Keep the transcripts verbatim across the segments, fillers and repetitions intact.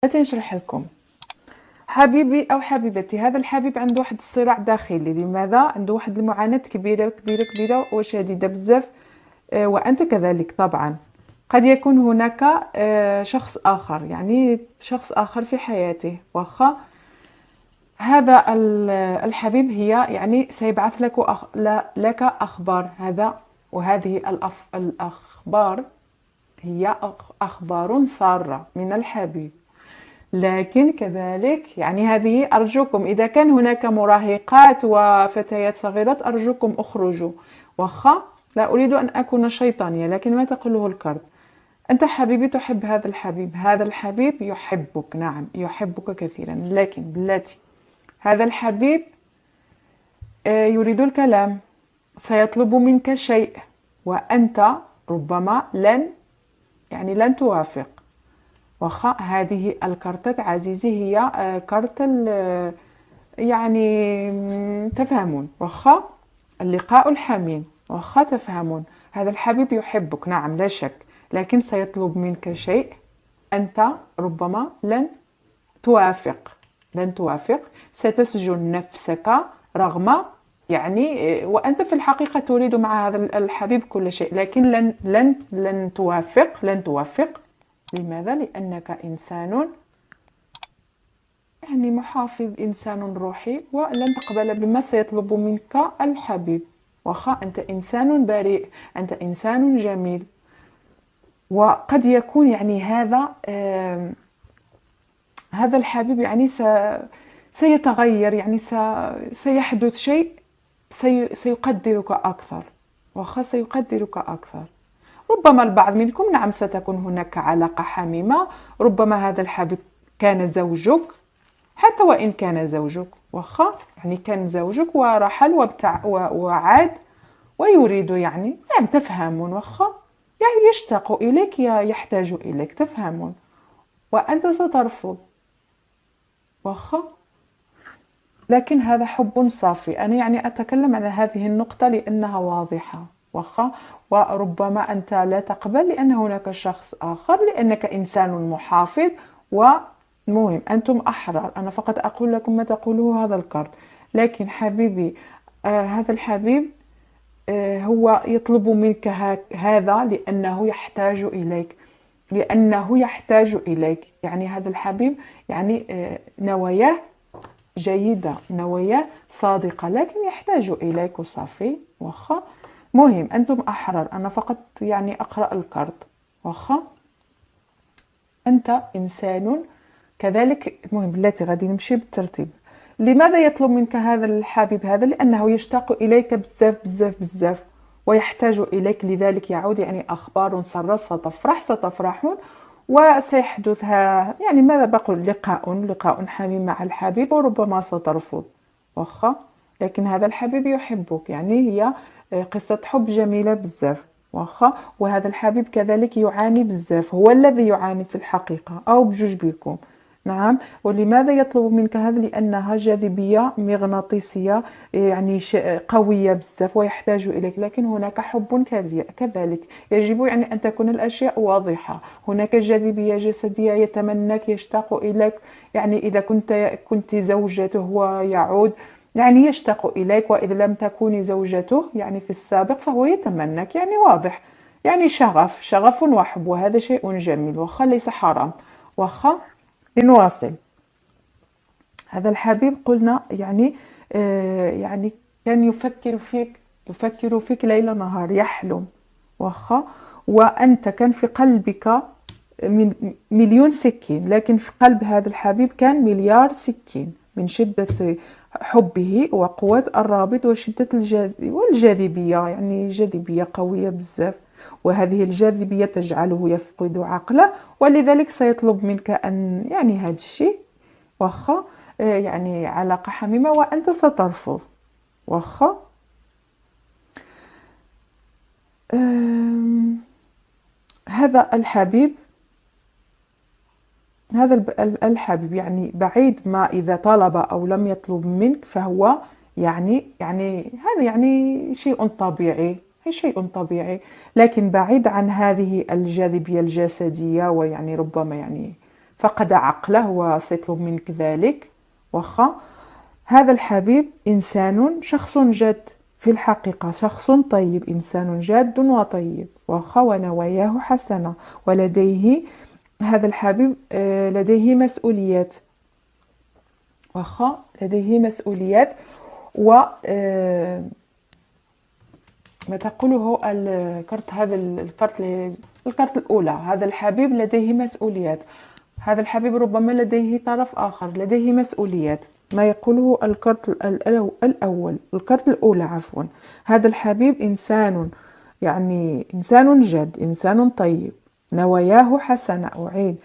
أتي نشرح لكم. حبيبي أو حبيبتي، هذا الحبيب عنده واحد الصراع داخلي. لماذا؟ عنده واحد المعاناة كبيرة كبيرة كبيرة وشديدة بزاف. آه، وأنت كذلك طبعا. قد يكون هناك آه، شخص آخر، يعني شخص آخر في حياته، واخا هذا ال- الحبيب هي يعني سيبعث لك أخ... لا- لك أخبار. هذا وهذه الأف... الأخبار هي أخ- أخبار سارة من الحبيب. لكن كذلك يعني هذه أرجوكم، إذا كان هناك مراهقات وفتيات صغيرات أرجوكم أخرجوا. واخا لا أريد أن أكون شيطانية، لكن ما تقوله الكرد. أنت حبيبي تحب هذا الحبيب، هذا الحبيب يحبك، نعم يحبك كثيرا، لكن بلاتي هذا الحبيب آه، يريد الكلام، سيطلب منك شيء، وأنت ربما لن يعني لن توافق. واخا هذه الكارتات عزيزي هي آه، كارت ال- يعني مم، تفهمون. واخا اللقاء الحميم، واخا تفهمون. هذا الحبيب يحبك، نعم لا شك، لكن سيطلب منك شيء أنت ربما لن توافق. لن توافق، ستسجن نفسك رغم يعني، وأنت في الحقيقة تريد مع هذا الحبيب كل شيء، لكن لن لن لن توافق لن توافق. لماذا؟ لأنك إنسان يعني محافظ، إنسان روحي، ولن تقبل بما سيطلب منك الحبيب. واخا أنت إنسان بريء، أنت إنسان جميل، وقد يكون يعني هذا آم، هذا الحبيب يعني س سيتغير، يعني س... سيحدث شيء سي... سيقدرك أكثر. واخا سيقدرك أكثر. ربما البعض منكم، نعم ستكون هناك علاقة حميمة، ربما هذا الحبيب كان زوجك، حتى وإن كان زوجك، واخا يعني كان زوجك ورحل وابتع... و... وعاد، ويريد يعني نعم تفهمون، واخا يعني يشتاق إليك، يحتاج إليك، تفهمون، وأنت سترفض. واخا لكن هذا حب صافي. أنا يعني أتكلم عن هذه النقطة لأنها واضحة. واخا وربما أنت لا تقبل لأن هناك شخص آخر، لأنك إنسان محافظ. ومهم أنتم أحرار، أنا فقط أقول لكم ما تقوله هذا الكرد. لكن حبيبي آه هذا الحبيب آه هو يطلب منك هذا لأنه يحتاج إليك، لأنه يحتاج إليك. يعني هذا الحبيب يعني آه نواياه جيدة، نوايا صادقة، لكن يحتاج إليك وصافي. واخا مهم أنتم أحرار، أنا فقط يعني أقرأ الكارت. واخا أنت إنسان كذلك. المهم بلاتي غادي نمشي بالترتيب. لماذا يطلب منك هذا الحبيب هذا؟ لأنه يشتاق إليك بزاف بزاف بزاف ويحتاج إليك، لذلك يعود يعني أخبار سارة، ستفرح ستفرحون، وسيحدث يعني ماذا بقول، لقاء لقاء حميم مع الحبيب، وربما سترفض. واخا لكن هذا الحبيب يحبك، يعني هي قصة حب جميلة بزاف. واخا وهذا الحبيب كذلك يعاني بزاف، هو الذي يعاني في الحقيقة، أو بجوج بكم. نعم. ولماذا يطلب منك هذا؟ لأنها جاذبية مغناطيسية يعني قوية بزاف ويحتاج إليك، لكن هناك حب كذلك. يجب يعني أن تكون الأشياء واضحة. هناك جاذبية جسدية، يتمناك، يشتاق إليك، يعني إذا كنت كنت زوجته ويعود يعني يشتاق إليك، وإذا لم تكوني زوجته يعني في السابق فهو يتمناك، يعني واضح، يعني شغف شغف وحب، وهذا شيء جميل، وخا ليس حرام. وخا لنواصل. هذا الحبيب قلنا يعني آه يعني كان يفكر فيك، يفكر فيك ليل نهار، يحلم. واخا وأنت كان في قلبك من مليون سكين، لكن في قلب هذا الحبيب كان مليار سكين، من شدة حبه وقوة الرابط وشدة الجاذبية والجاذبية، يعني جاذبية قوية بزاف، وهذه الجاذبية تجعله يفقد عقله، ولذلك سيطلب منك أن يعني هذا الشيء. واخا آه، يعني علاقة حميمة، وأنت سترفض. واخا آم، هذا الحبيب هذا الب- الحبيب يعني بعيد ما إذا طلب أو لم يطلب منك، فهو يعني يعني هذا يعني شيء طبيعي، هي شيء طبيعي، لكن بعيد عن هذه الجاذبية الجسدية، ويعني ربما يعني فقد عقله وسيطلب منك ذلك. واخا هذا الحبيب إنسان شخص جاد، في الحقيقة شخص طيب، إنسان جاد وطيب، واخا ونواياه حسنة، ولديه هذا الحبيب آه، لديه مسؤوليات، واخا لديه مسؤوليات. و آه، ما تقوله الكرت، هذا الكرت الكرت الأولى، هذا الحبيب لديه مسؤوليات. هذا الحبيب ربما لديه طرف آخر، لديه مسؤوليات. ما يقوله الكرت الأول الأول الكرت الأولى عفوا، هذا الحبيب إنسان، يعني إنسان جاد، إنسان طيب، نواياه حسنة، أعيد،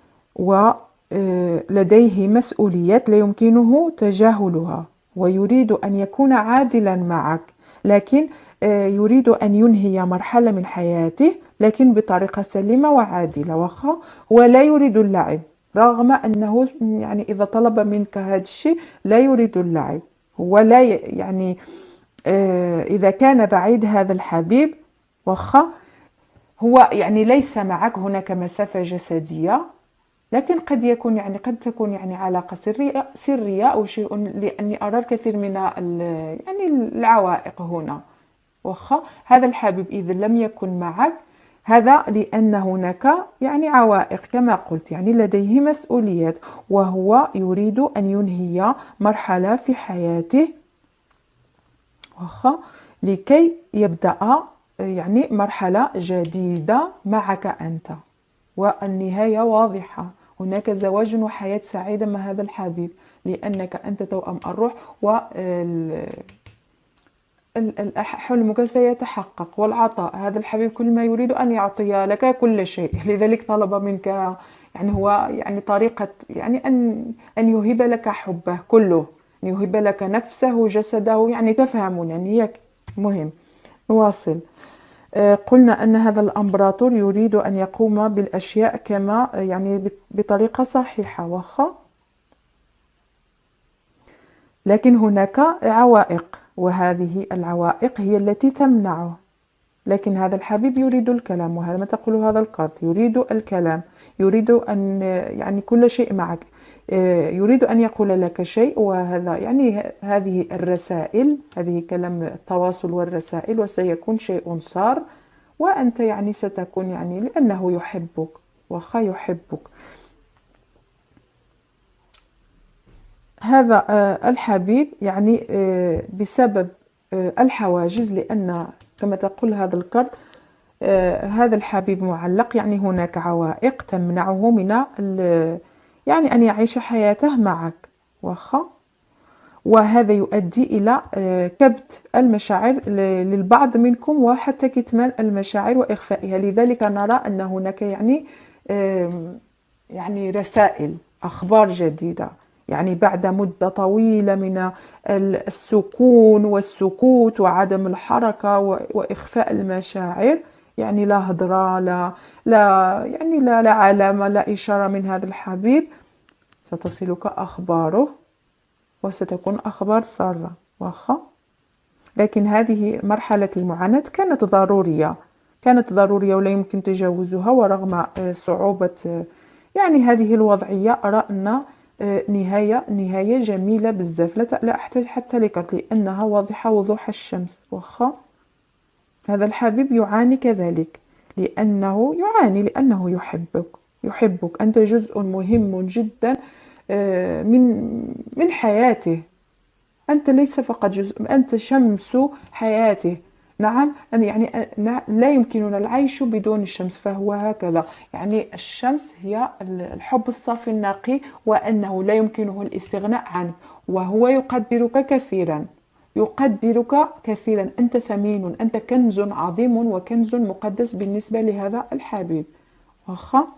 ولديه مسؤوليات لا يمكنه تجاهلها، ويريد أن يكون عادلا معك، لكن يريد أن ينهي مرحلة من حياته لكن بطريقة سليمة وعادلة، واخا ولا يريد اللعب، رغم أنه يعني إذا طلب منك هذا الشيء لا يريد اللعب. هو لا يعني إذا كان بعيد هذا الحبيب، واخا هو يعني ليس معك، هناك مسافة جسدية، لكن قد يكون يعني قد تكون يعني علاقة سرية سرية أو شيء، لأني أرى الكثير من يعني العوائق هنا. واخا هذا الحبيب إذا لم يكن معك، هذا لأن هناك يعني عوائق كما قلت، يعني لديه مسؤوليات، وهو يريد أن ينهي مرحلة في حياته، واخا لكي يبدأ يعني مرحلة جديدة معك أنت، والنهاية واضحة، هناك زواج وحياة سعيدة مع هذا الحبيب، لأنك أنت توأم الروح، و حلمك سيتحقق. والعطاء، هذا الحبيب كل ما يريد أن يعطي لك كل شيء، لذلك طلب منك، يعني هو يعني طريقة يعني أن أن يهب لك حبه كله، أن يهب لك نفسه جسده، يعني تفهمون، يعني هي مهم. نواصل. قلنا أن هذا الأمبراطور يريد أن يقوم بالأشياء كما يعني بطريقة صحيحة، واخا لكن هناك عوائق، وهذه العوائق هي التي تمنعه. لكن هذا الحبيب يريد الكلام، وهذا ما تقوله هذا الكارت، يريد الكلام، يريد أن يعني كل شيء معك، يريد أن يقول لك شيء، وهذا يعني هذه الرسائل، هذه كلام التواصل والرسائل، وسيكون شيء صار، وأنت يعني ستكون يعني لأنه يحبك، وخا يحبك. هذا الحبيب يعني بسبب الحواجز، لأن كما تقول هذا الكرت هذا الحبيب معلق، يعني هناك عوائق تمنعه من يعني أن يعيش حياته معك، واخا وهذا يؤدي إلى كبت المشاعر للبعض منكم، وحتى كتمان المشاعر وإخفائها. لذلك نرى أن هناك يعني يعني رسائل، أخبار جديدة، يعني بعد مدة طويلة من السكون والسكوت وعدم الحركة وإخفاء المشاعر، يعني لا هضرة، لا لا يعني لا لا علامة، لا إشارة من هذا الحبيب، ستصلك أخباره، وستكون أخبار سارة، واخا لكن هذه مرحلة المعاناة كانت ضرورية، كانت ضرورية ولا يمكن تجاوزها، ورغم صعوبة يعني هذه الوضعية أرى أن نهاية نهاية جميلة بزاف، لا لا أحتاج حتى لكرت، لأنها واضحة وضوح الشمس. واخا هذا الحبيب يعاني كذلك، لأنه يعاني لأنه يحبك، يحبك أنت جزء مهم جدا من من حياته، أنت ليس فقط جزء، أنت شمس حياته. نعم يعني لا يمكننا العيش بدون الشمس، فهو هكذا، يعني الشمس هي الحب الصافي النقي، وأنه لا يمكنه الاستغناء عنه، وهو يقدرك كثيرا، يقدرك كثيرا، أنت ثمين، أنت كنز عظيم وكنز مقدس بالنسبة لهذا الحبيب. واخا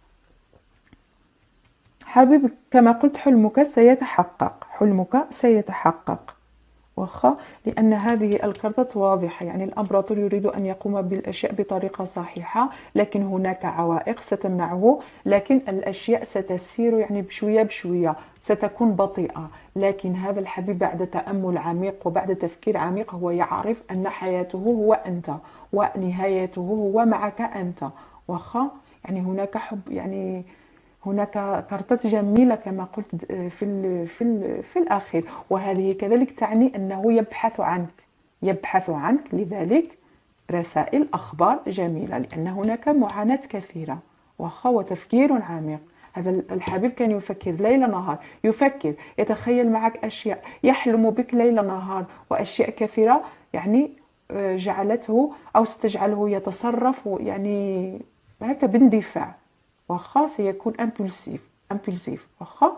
حبيب كما قلت حلمك سيتحقق، حلمك سيتحقق، واخا لأن هذه الكرتة واضحة، يعني الأمبراطور يريد أن يقوم بالأشياء بطريقة صحيحة، لكن هناك عوائق ستمنعه، لكن الأشياء ستسير يعني بشوية بشوية، ستكون بطيئة، لكن هذا الحبيب بعد تأمل عميق وبعد تفكير عميق هو يعرف أن حياته هو أنت، ونهايته هو معك أنت، واخا يعني هناك حب يعني هناك كارتات جميلة كما قلت في ال في ال في الأخير، وهذه كذلك تعني أنه يبحث عنك، يبحث عنك. لذلك رسائل أخبار جميلة، لأن هناك معاناة كثيرة واخا وتفكير عميق. هذا الحبيب كان يفكر ليل نهار، يفكر، يتخيل معك أشياء، يحلم بك ليل نهار، وأشياء كثيرة يعني آه، جعلته أو ستجعله يتصرف يعني هكا باندفاع، واخا سيكون امبولسيف امبولسيف واخا.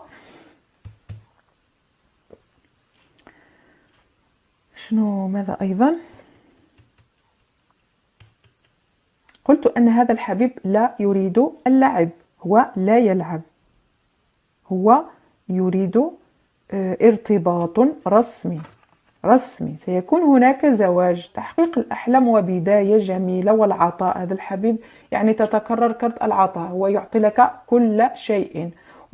شنو ماذا أيضا؟ قلت أن هذا الحبيب لا يريد اللعب، هو لا يلعب، هو يريد آه، ارتباط رسمي رسمي. سيكون هناك زواج، تحقيق الأحلام وبداية جميلة، والعطاء. هذا الحبيب يعني تتكرر كرت العطاء، هو يعطي لك كل شيء،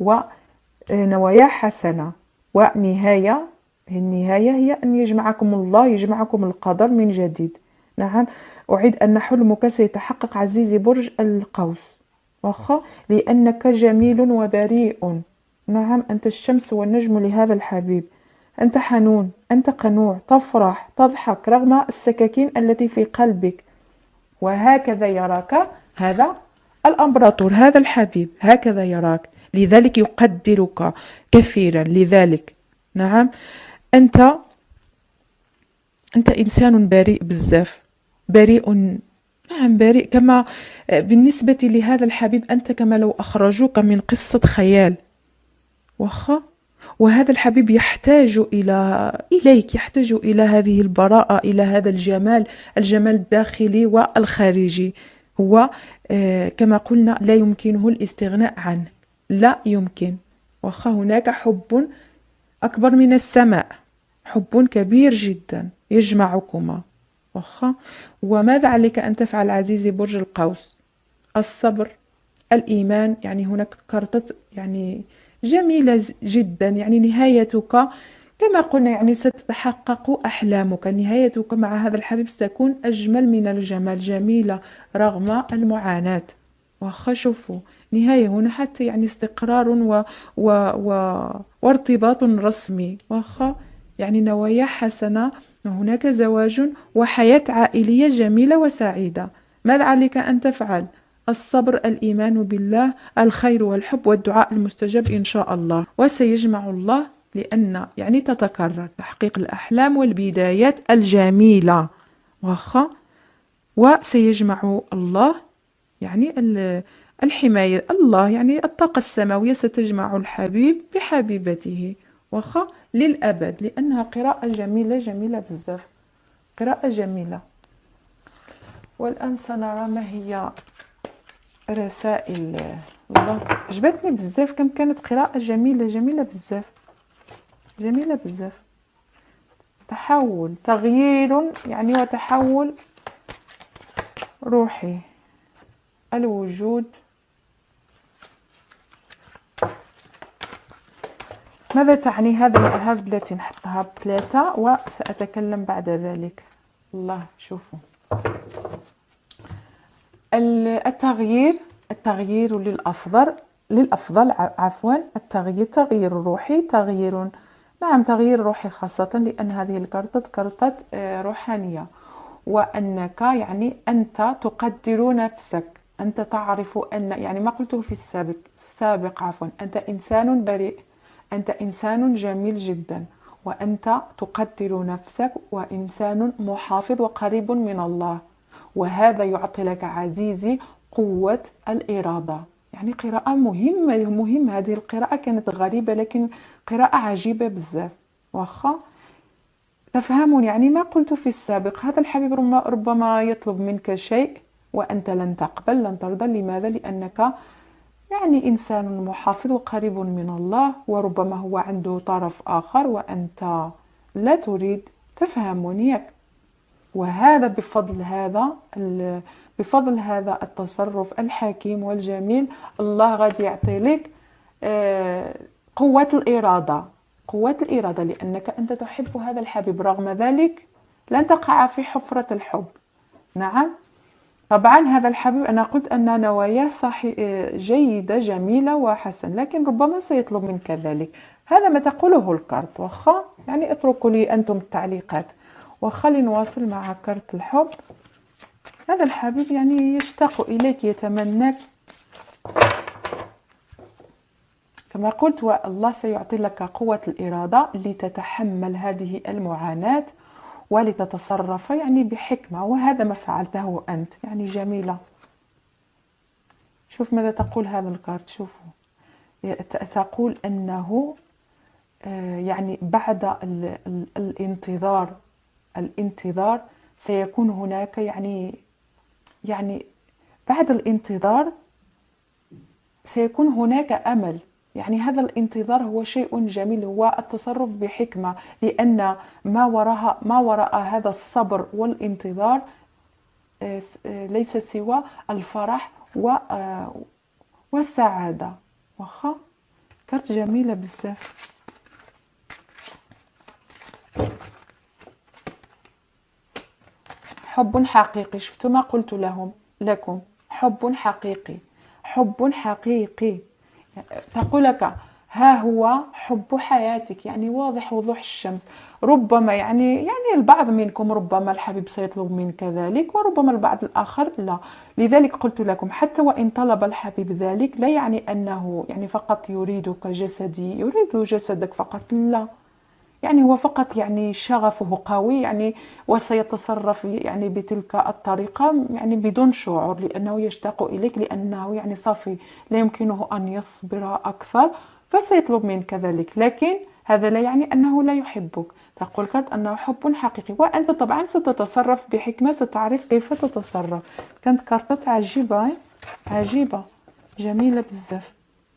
ونوايا حسنة، ونهاية. النهاية هي أن يجمعكم الله، يجمعكم القدر من جديد. نعم، أعيد أن حلمك سيتحقق عزيزي برج القوس، واخا، لأنك جميل وبريء. نعم، أنت الشمس والنجم لهذا الحبيب. أنت حنون، أنت قنوع، تفرح، تضحك رغم السكاكين التي في قلبك. وهكذا يراك هذا الأمبراطور، هذا الحبيب هكذا يراك، لذلك يقدرك كثيرا. لذلك نعم، أنت أنت إنسان بريء بزاف، بريء. نعم بريء، كما بالنسبة لهذا الحبيب أنت كما لو أخرجوك من قصة خيال، واخا. وهذا الحبيب يحتاج إلى إليك، يحتاج إلى هذه البراءة، إلى هذا الجمال، الجمال الداخلي والخارجي. هو آه كما قلنا لا يمكنه الاستغناء عنه، لا يمكن. واخا هناك حب أكبر من السماء، حب كبير جدا يجمعكما، واخا. وماذا عليك أن تفعل عزيزي برج القوس؟ الصبر، الإيمان. يعني هناك كارتة يعني جميلة جدا، يعني نهايتك كما قلنا يعني ستتحقق أحلامك، نهايتك مع هذا الحبيب ستكون أجمل من الجمال، جميلة رغم المعاناة. واخا شوفوا نهاية هنا حتى يعني استقرار و... و... و... وارتباط رسمي، واخا يعني نوايا حسنة، وهناك زواج وحياة عائلية جميلة وسعيدة. ماذا عليك أن تفعل؟ الصبر، الإيمان بالله، الخير والحب والدعاء المستجاب إن شاء الله، وسيجمع الله، لأن يعني تتكرر تحقيق الأحلام والبدايات الجميلة، واخا. وسيجمع الله يعني الحماية، الله يعني الطاقة السماوية ستجمع الحبيب بحبيبته، واخا للأبد، لأنها قراءة جميلة جميلة بزاف، قراءة جميلة. والآن سنرى ما هي رسائل. والله عجبتني بزاف، كم كانت قراءة جميلة جميلة بزاف، جميلة بزاف. تحول، تغيير يعني، وتحول روحي، الوجود. ماذا تعني هذا الأهاب التي نحطها بثلاثة، وسأتكلم بعد ذلك. الله شوفوا التغيير، التغيير للأفضل، للأفضل عفوا، التغيير، تغيير روحي، تغيير، نعم تغيير روحي، خاصة لأن هذه الكرتة كرتة روحانية، وأنك يعني أنت تقدر نفسك، أنت تعرف أن يعني ما قلته في السابق السابق عفوا، أنت إنسان بريء، أنت إنسان جميل جدا، وأنت تقدر نفسك، وإنسان محافظ وقريب من الله. وهذا يعطي لك عزيزي قوة الإرادة. يعني قراءة مهمة مهمة، هذه القراءة كانت غريبة لكن قراءة عجيبة بزاف، واخا تفهمون يعني ما قلت في السابق. هذا الحبيب ربما يطلب منك شيء وأنت لن تقبل، لن ترضى. لماذا؟ لأنك يعني إنسان محافظ وقريب من الله، وربما هو عنده طرف آخر وأنت لا تريد، تفهمون ياك؟ وهذا بفضل هذا بفضل هذا التصرف الحكيم والجميل، الله غادي يعطي لك قوة الإرادة، قوة الإرادة، لأنك أنت تحب هذا الحبيب، رغم ذلك لن تقع في حفرة الحب. نعم، طبعا هذا الحبيب أنا قلت أن نواياه صحي جيدة جميلة وحسن، لكن ربما سيطلب منك ذلك. هذا ما تقوله الكارت. واخا يعني اتركوا لي أنتم التعليقات. وخلي نواصل مع كارت الحب. هذا الحبيب يعني يشتاق إليك، يتمناك كما قلت، والله سيعطي لك قوة الإرادة لتتحمل هذه المعاناة ولتتصرف يعني بحكمة، وهذا ما فعلته أنت يعني جميلة. شوف ماذا تقول هذا الكارت. شوفوا تقول أنه يعني بعد ال ال الانتظار الانتظار سيكون هناك يعني يعني بعد الانتظار سيكون هناك أمل. يعني هذا الانتظار هو شيء جميل، هو التصرف بحكمة، لأن ما وراء ما وراء هذا الصبر والانتظار ليس سوى الفرح والسعادة. واخا كارت جميلة بزاف. حب حقيقي. شفتوا ما قلت لهم لكم؟ حب حقيقي، حب حقيقي. تقول لك ها هو حب حياتك، يعني واضح وضوح الشمس. ربما يعني يعني البعض منكم ربما الحبيب سيطلب منك ذلك، وربما البعض الآخر لا. لذلك قلت لكم حتى وإن طلب الحبيب ذلك لا يعني أنه يعني فقط يريدك جسدي، يريد جسدك فقط، لا. يعني هو فقط يعني شغفه قوي يعني، وسيتصرف يعني بتلك الطريقة يعني بدون شعور، لأنه يشتاق إليك، لأنه يعني صافي لا يمكنه أن يصبر أكثر، فسيطلب منك ذلك. لكن هذا لا يعني أنه لا يحبك. تقول كانت أنه حب حقيقي، وأنت طبعا ستتصرف بحكمة، ستعرف كيف تتصرف. كانت كارتات عجيبة عجيبة جميلة بزاف.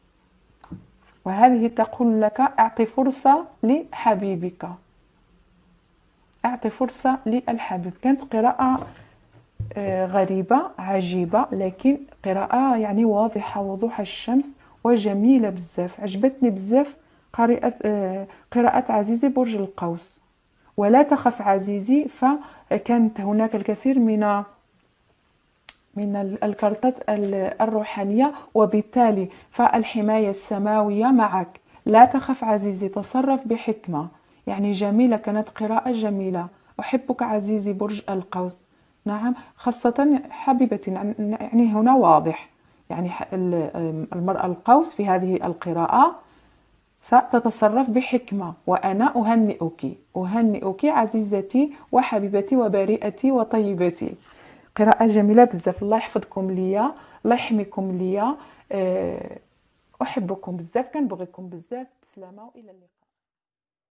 وهذه تقول لك أعطي فرصة لحبيبك، أعطي فرصة للحبيب. كانت قراءة غريبة عجيبة، لكن قراءة يعني واضحة وضوح الشمس وجميلة بزاف. عجبتني بزاف قراءة قراءة عزيزي برج القوس. ولا تخف عزيزي، فكانت هناك الكثير من من الكارتات الروحانية، وبالتالي فالحماية السماوية معك. لا تخف عزيزي، تصرف بحكمة. يعني جميلة، كانت قراءة جميلة. أحبك عزيزي برج القوس. نعم، خاصة حبيبتي، يعني هنا واضح يعني المرأة القوس في هذه القراءة ستتصرف بحكمة، وأنا أهنئك أهنئك عزيزتي وحبيبتي وبريئتي وطيبتي. قراءة جميلة بزاف. الله يحفظكم ليا، الله يحميكم ليا. أحبكم بزاف، كنبغيكم بزاف. بسلامة وإلى اللقاء.